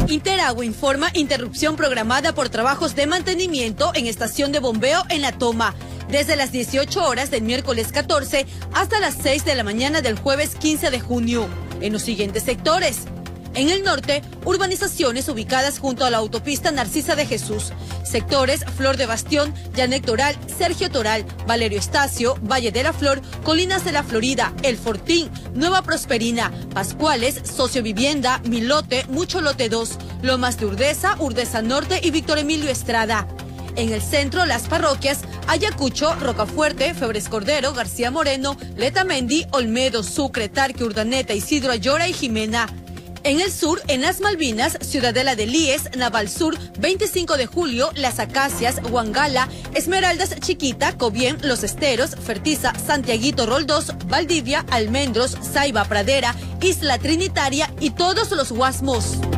Interagua informa interrupción programada por trabajos de mantenimiento en estación de bombeo en La Toma, desde las 18 horas del miércoles 14 hasta las 6 de la mañana del jueves 15 de junio, en los siguientes sectores. En el norte, urbanizaciones ubicadas junto a la autopista Narcisa de Jesús, sectores Flor de Bastión, Janet Toral, Sergio Toral, Valerio Estacio, Valle de la Flor, Colinas de la Florida, El Fortín, Nueva Prosperina, Pascuales, Sociovivienda, Milote, Mucho Lote 2, Lomas de Urdesa, Urdesa Norte y Víctor Emilio Estrada. En el centro, las parroquias Ayacucho, Rocafuerte, Febres Cordero, García Moreno, Letamendi, Olmedo, Sucre, Tarque, Urdaneta, Isidro Ayora y Jimena. En el sur, en las Malvinas, Ciudadela de Líes, Naval Sur, 25 de Julio, Las Acacias, Huangala, Esmeraldas Chiquita, Cobién, Los Esteros, Fertiza, Santiaguito Roldós, Valdivia, Almendros, Saiba, Pradera, Isla Trinitaria y todos los Guasmos.